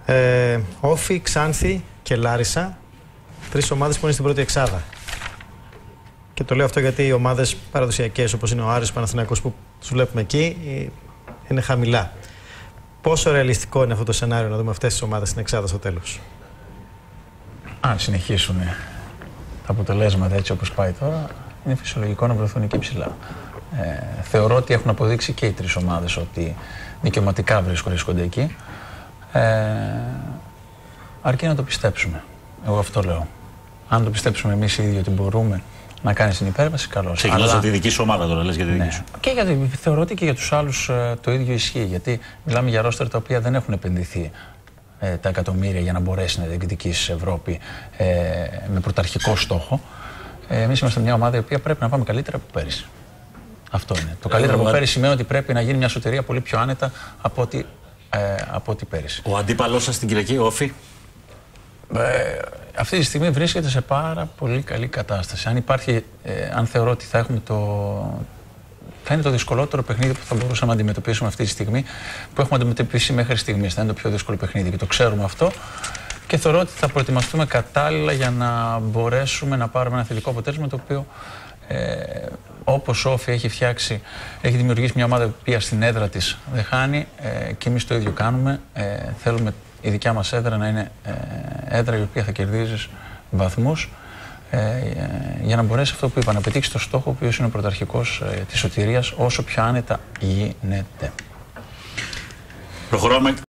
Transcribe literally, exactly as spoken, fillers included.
Ε, Όφη, Ξάνθη και Λάρισα. Τρεις ομάδες που είναι στην πρώτη εξάδα. Και το λέω αυτό γιατί οι ομάδες παραδοσιακές όπως είναι ο Άρης, ο Παναθηναϊκός που τους βλέπουμε εκεί είναι χαμηλά. Πόσο ρεαλιστικό είναι αυτό το σενάριο να δούμε αυτές τις ομάδες στην εξάδα στο τέλος? Αν συνεχίσουν τα αποτελέσματα έτσι όπως πάει τώρα, είναι φυσιολογικό να βρεθούν εκεί ψηλά. Ε, θεωρώ ότι έχουν αποδείξει και οι τρεις ομάδες ότι δικαιωματικά βρίσκονται εκεί. Ε, αρκεί να το πιστέψουμε. Εγώ αυτό λέω. Αν το πιστέψουμε εμείς οι ίδιοι ότι μπορούμε να κάνει την υπέρβαση, καλώς. Ξεκινάς από τη δική σου ομάδα τώρα, λες για τη δική ναι. σου. Και γιατί θεωρώ ότι και για τους άλλους ε, το ίδιο ισχύει. Γιατί μιλάμε για ρόστερ τα οποία δεν έχουν επενδυθεί ε, τα εκατομμύρια για να μπορέσει να διεκδικήσει Ευρώπη ε, με πρωταρχικό στόχο. Ε, εμείς είμαστε μια ομάδα η οποία πρέπει να πάμε καλύτερα από πέρυσι. Αυτό είναι. Το καλύτερο από πέρυσι σημαίνει ότι πρέπει να γίνει μια σωτηρία πολύ πιο άνετα από ό,τι, ε, από ό,τι πέρυσι. Ο αντίπαλός σας στην Κυριακή, Όφη. Ε, αυτή τη στιγμή βρίσκεται σε πάρα πολύ καλή κατάσταση. Αν υπάρχει, ε, αν θεωρώ ότι θα έχουμε το... θα είναι το δυσκολότερο παιχνίδι που θα μπορούσαμε να αντιμετωπίσουμε αυτή τη στιγμή, που έχουμε αντιμετωπίσει μέχρι στιγμής. Θα είναι το πιο δύσκολο παιχνίδι και το ξέρουμε αυτό. Και θεωρώ ότι θα προετοιμαστούμε κατάλληλα για να μπορέσουμε να πάρουμε ένα θετικό αποτέλεσμα, το οποίο ε, όπως ο Όφη έχει φτιάξει, έχει δημιουργήσει μια ομάδα που στην έδρα της δεν χάνει ε, και εμείς το ίδιο κάνουμε. Ε, θέλουμε η δικιά μας έδρα να είναι ε, έδρα η οποία θα κερδίζει βαθμούς ε, ε, για να μπορέσει αυτό που είπα, να πετύχει το στόχο ο οποίος είναι ο πρωταρχικός ε, της σωτηρίας όσο πιο άνετα γίνεται. Προχωράμε.